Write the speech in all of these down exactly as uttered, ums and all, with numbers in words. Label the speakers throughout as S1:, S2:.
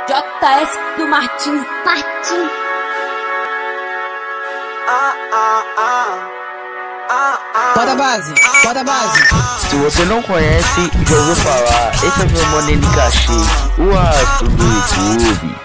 S1: J S do Martins, Martins.
S2: Bota a base, bota a base.
S3: Se você não conhece, já ouviu falar. Esse é meu mano N K Shake, o astro do YouTube.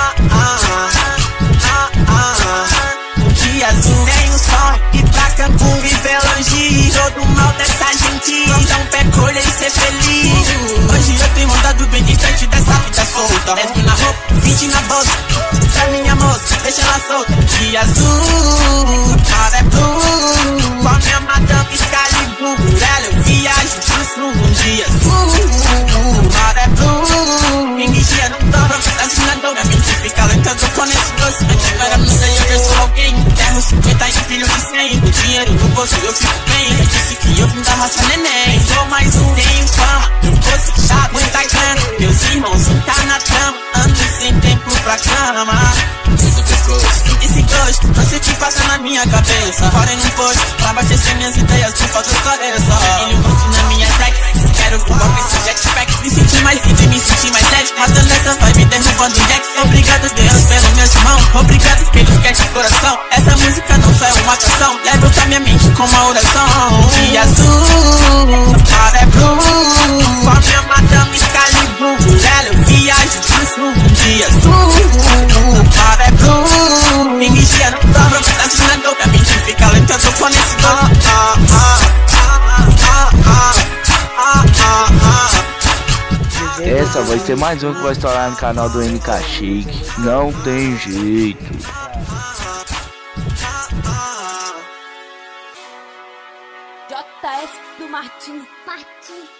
S4: Dia azul nem o sol, e pra Cancún viver longe. Todo mal dessa gente, então pé colher e ser feliz. Hoje eu tenho mandado bem distante dessa vida solta. Resgo na roupa, vinte na bolsa, pra minha moça, deixa ela solta. Dia azul, mar é blue, com a minha madame Excalibur. Ela eu viajo pro sul, um dia azul, mar é blue. Energia não dobra, assinador, minha mente fica lenta, tô com esse doce. Agora muda e eu sou alguém. Terro cinquenta e filho de cem, o dinheiro no bolso eu fico bem. Eu disse que eu vim da raça neném. Sou mais um, tenho fama, eu vou ser chato, muita grana. Meus irmãos tá na trama, ando sem tempo pra cama. Sinto esse gosto, não sei o que passa na minha cabeça. Parei num posto, pra abastecer minhas ideias, por falta de clareza. Ele monte na minha track, quero voar com esse jetpack. Me sentir mais livre, me sentir mais leve, matando essa vibe, derrubando Jack. Obrigado Deus pelo meu irmão, obrigado pelos que de coração. Essa música não só é uma canção, levo pra minha mente com uma oração. Dia azul, mar é blue, com a minha madame Excalibur. Ela eu viajo pro sul, dia azul, mar é blue. Energia não dobra, tá assinando, minha mente fica lenta, eu tô com esse dom. Ah, ah, ah, ah, ah, ah, ah, ah.
S3: Essa vai ser mais um que vai estourar no canal do N K Shake. Não tem jeito.
S1: J S do Martins, Martins.